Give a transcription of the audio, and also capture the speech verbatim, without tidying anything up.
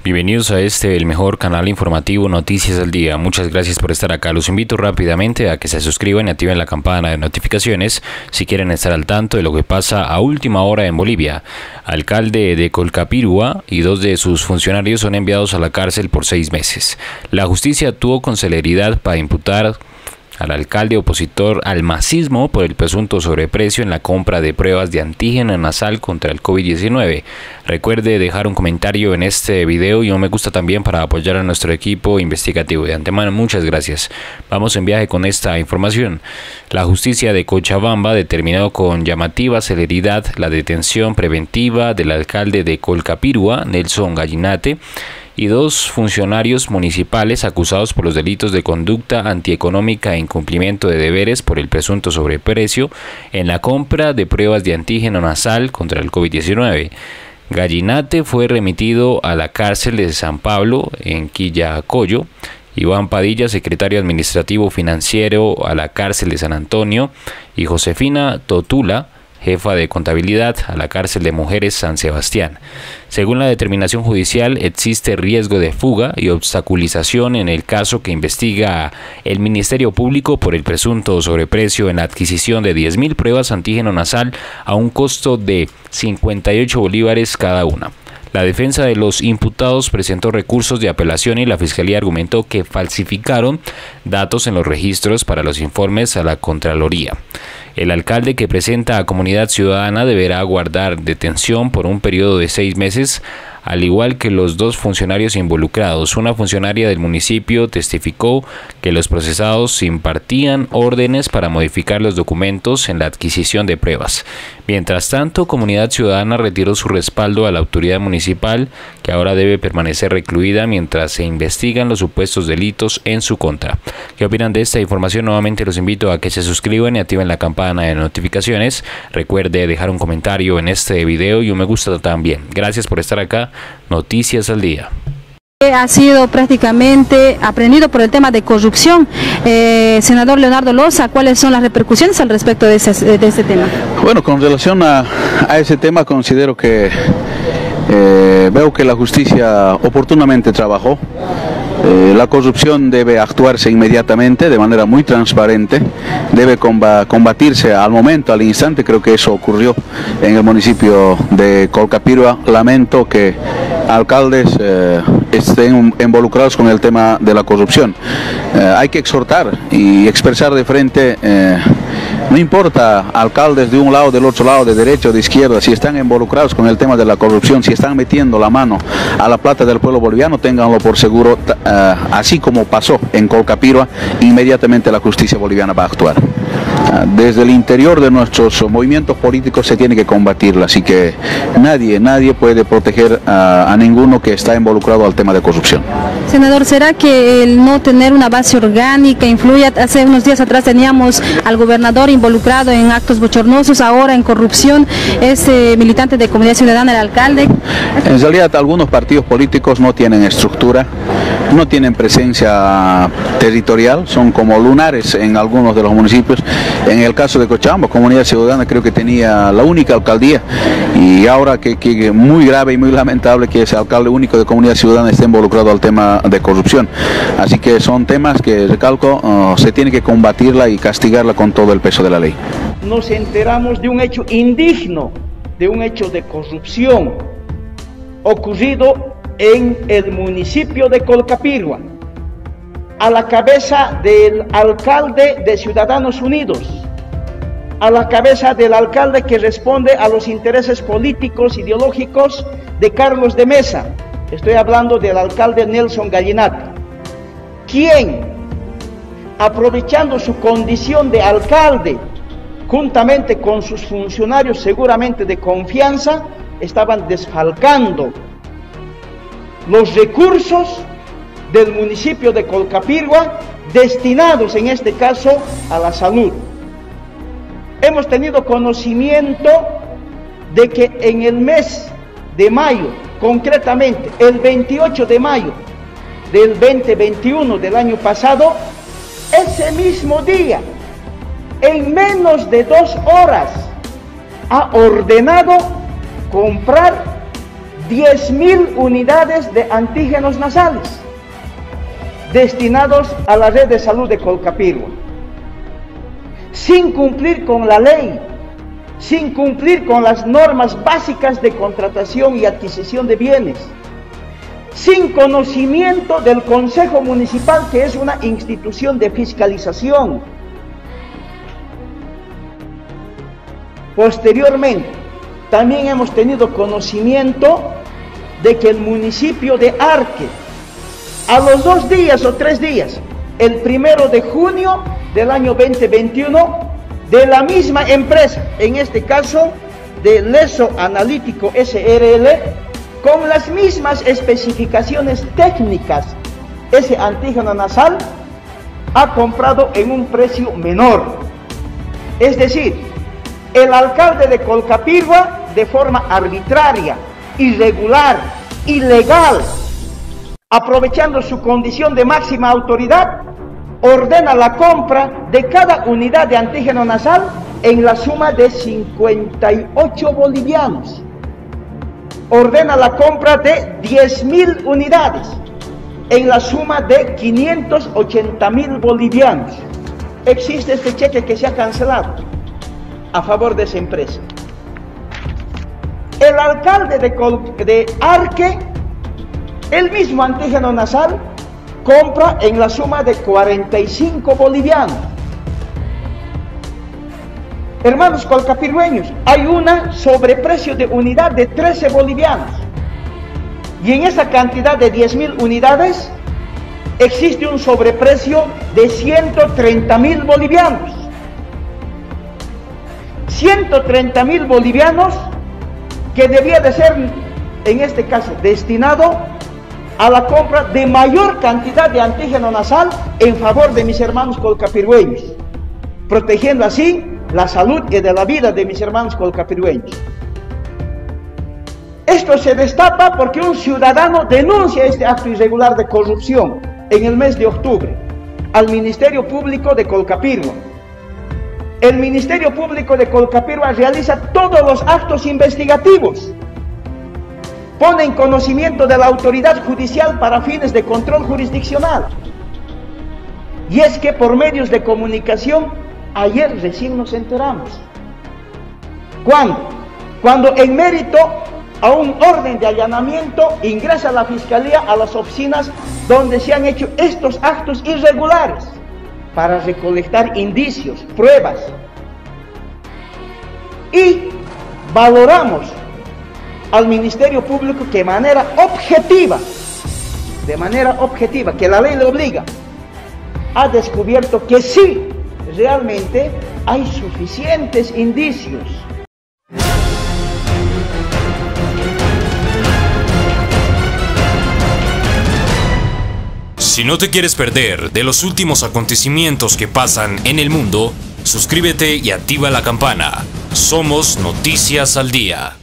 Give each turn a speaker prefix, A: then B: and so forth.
A: Bienvenidos a este, el mejor canal informativo Noticias al Día. Muchas gracias por estar acá. Los invito rápidamente a que se suscriban y activen la campana de notificaciones si quieren estar al tanto de lo que pasa a última hora en Bolivia. Alcalde de Colcapirua y dos de sus funcionarios son enviados a la cárcel por seis meses. La justicia actuó con celeridad para imputar al alcalde opositor al masismo por el presunto sobreprecio en la compra de pruebas de antígeno nasal contra el COVID diecinueve. Recuerde dejar un comentario en este video y un me gusta también para apoyar a nuestro equipo investigativo. De antemano, muchas gracias. Vamos en viaje con esta información. La justicia de Cochabamba determinó con llamativa celeridad la detención preventiva del alcalde de Colcapirua, Nelson Gallinate, y dos funcionarios municipales acusados por los delitos de conducta antieconómica e incumplimiento de deberes por el presunto sobreprecio en la compra de pruebas de antígeno nasal contra el COVID diecinueve. Gallinate fue remitido a la cárcel de San Pablo en Quillacollo, Iván Padilla, secretario administrativo financiero, a la cárcel de San Antonio, y Josefina Totula, jefa de contabilidad, a la cárcel de mujeres San Sebastián. Según la determinación judicial, existe riesgo de fuga y obstaculización en el caso que investiga el Ministerio Público por el presunto sobreprecio en la adquisición de diez mil pruebas antígeno nasal a un costo de cincuenta y ocho bolívares cada una. La defensa de los imputados presentó recursos de apelación y la Fiscalía argumentó que falsificaron datos en los registros para los informes a la Contraloría. El alcalde, que presenta a Comunidad Ciudadana, deberá guardar detención por un periodo de seis meses, al igual que los dos funcionarios involucrados. Una funcionaria del municipio testificó que los procesados impartían órdenes para modificar los documentos en la adquisición de pruebas. Mientras tanto, Comunidad Ciudadana retiró su respaldo a la autoridad municipal, que ahora debe permanecer recluida mientras se investigan los supuestos delitos en su contra. ¿Qué opinan de esta información? Nuevamente los invito a que se suscriban y activen la campana de notificaciones. Recuerde dejar un comentario en este video y un me gusta también. Gracias por estar acá. Noticias al Día.
B: Ha sido prácticamente aprendido por el tema de corrupción. Eh, senador Leonardo Loza, ¿cuáles son las repercusiones al respecto de ese, de ese tema?
C: Bueno, con relación a, a ese tema, considero que eh, veo que la justicia oportunamente trabajó. Eh, la corrupción debe actuarse inmediatamente, de manera muy transparente, debe combatirse al momento, al instante. Creo que eso ocurrió en el municipio de Colcapirua. Lamento que alcaldes eh, estén involucrados con el tema de la corrupción. Eh, hay que exhortar y expresar de frente, eh, no importa alcaldes de un lado, del otro lado, de derecha o de izquierda, si están involucrados con el tema de la corrupción, si están metiendo la mano a la plata del pueblo boliviano, ténganlo por seguro, eh, así como pasó en Colcapirua, inmediatamente la justicia boliviana va a actuar. Desde el interior de nuestros movimientos políticos se tiene que combatirla, así que nadie, nadie puede proteger a, a ninguno que está involucrado al tema de corrupción.
B: Senador, ¿será que el no tener una base orgánica influye? Hace unos días atrás teníamos al gobernador involucrado en actos bochornosos, ahora en corrupción, es eh, militante de Comunidad Ciudadana, el alcalde.
C: En realidad algunos partidos políticos no tienen estructura, no tienen presencia territorial, son como lunares en algunos de los municipios. En el caso de Cochabamba, Comunidad Ciudadana creo que tenía la única alcaldía, y ahora que, que muy grave y muy lamentable que ese alcalde único de Comunidad Ciudadana esté involucrado al tema de corrupción. Así que son temas que, recalco, uh, se tiene que combatirla y castigarla con todo el peso de la ley.
D: Nos enteramos de un hecho indigno, de un hecho de corrupción ocurrido en el municipio de Colcapirua, a la cabeza del alcalde de Ciudadanos Unidos, a la cabeza del alcalde que responde a los intereses políticos, ideológicos de Carlos de Mesa. Estoy hablando del alcalde Nelson Gallinate, quien, aprovechando su condición de alcalde, juntamente con sus funcionarios seguramente de confianza, estaban desfalcando los recursos del municipio de Colcapirua, destinados en este caso a la salud. Hemos tenido conocimiento de que en el mes de mayo, concretamente el veintiocho de mayo del dos mil veintiuno del año pasado, ese mismo día, en menos de dos horas, ha ordenado comprar diez mil unidades de antígenos nasales destinados a la red de salud de Colcapirgua, sin cumplir con la ley, sin cumplir con las normas básicas de contratación y adquisición de bienes, sin conocimiento del Consejo Municipal, que es una institución de fiscalización. Posteriormente, también hemos tenido conocimiento de que el municipio de Arque, a los dos días o tres días, el primero de junio del año veinte veintiuno, de la misma empresa, en este caso de Leso Analítico S R L, con las mismas especificaciones técnicas, ese antígeno nasal ha comprado en un precio menor. Es decir, el alcalde de Colcapirgua, de forma arbitraria, irregular, ilegal, aprovechando su condición de máxima autoridad, ordena la compra de cada unidad de antígeno nasal en la suma de cincuenta y ocho bolivianos. Ordena la compra de diez mil unidades en la suma de quinientos ochenta mil bolivianos. Existe este cheque que se ha cancelado a favor de esa empresa. El alcalde de, Col de Arque, el mismo antígeno nasal, compra en la suma de cuarenta y cinco bolivianos. Hermanos colcapirgueños, hay una sobreprecio de unidad de trece bolivianos. Y en esa cantidad de diez mil unidades existe un sobreprecio de ciento treinta mil bolivianos. ciento treinta mil bolivianos que debía de ser, en este caso, destinado a la compra de mayor cantidad de antígeno nasal en favor de mis hermanos colcapirgueños, protegiendo así la salud y de la vida de mis hermanos colcapirgueños. Esto se destapa porque un ciudadano denuncia este acto irregular de corrupción en el mes de octubre al Ministerio Público de Colcapirgua. El Ministerio Público de Colcapirgua realiza todos los actos investigativos, pone en conocimiento de la autoridad judicial para fines de control jurisdiccional. Y es que por medios de comunicación, ayer recién nos enteramos. ¿Cuándo? Cuando en mérito a un orden de allanamiento ingresa la Fiscalía a las oficinas donde se han hecho estos actos irregulares para recolectar indicios, pruebas. Y valoramos al Ministerio Público que de manera objetiva, de manera objetiva, que la ley le obliga, ha descubierto que sí, realmente hay suficientes indicios.
A: Si no te quieres perder de los últimos acontecimientos que pasan en el mundo, suscríbete y activa la campana. Somos Noticias al Día.